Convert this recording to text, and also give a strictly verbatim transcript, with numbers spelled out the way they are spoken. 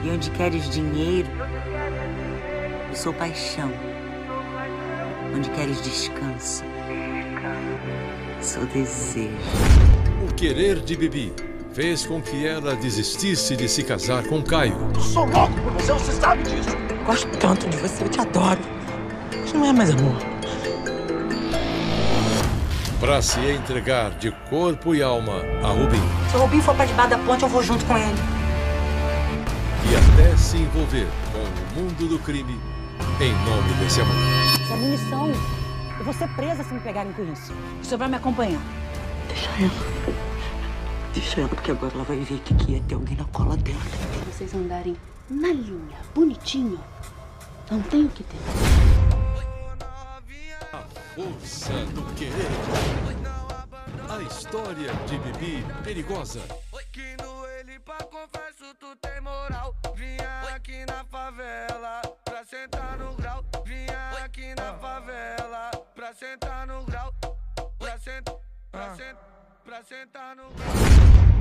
E onde queres dinheiro, eu sou paixão. Onde queres descanso, sou desejo. O querer de Bibi fez com que ela desistisse de se casar com Caio. Eu sou louco por você, você sabe disso. Gosto tanto de você, eu te adoro. Isso não é mais amor. Para se entregar de corpo e alma a Rubim. Se o Rubim for pra debaixo da ponte, eu vou junto com ele. E até se envolver com o mundo do crime em nome desse amor. Essa é a minha missão. Eu vou ser presa se me pegarem com isso. O senhor vai me acompanhar. Deixa ela. Deixa ela, porque agora ela vai ver que aqui ia ter alguém na cola dela. Se vocês andarem na linha, bonitinho, não tem o que ter. A força do querer. A história de Bibi perigosa. Que no ele pra confesso tu tem moral. Vinha aqui na favela pra sentar no grau. Vinha aqui na favela pra sentar no grau. Pra sentar, pra sentar, pra sentar no grau.